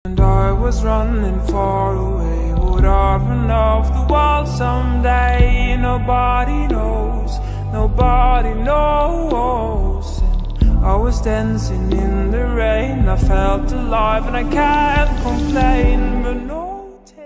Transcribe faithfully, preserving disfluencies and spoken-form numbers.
And I was running far away. Would I run off the wall someday? Nobody knows, nobody knows. And I was dancing in the rain, I felt alive and I can't complain.